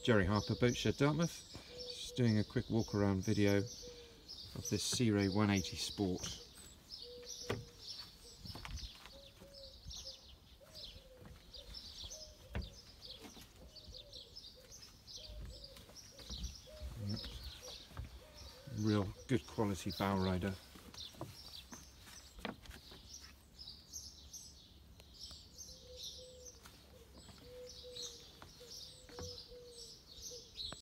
Jerry Harper, Boatshed Dartmouth. Just doing a quick walk around video of this Sea Ray 180 Sport. Real good quality bow rider.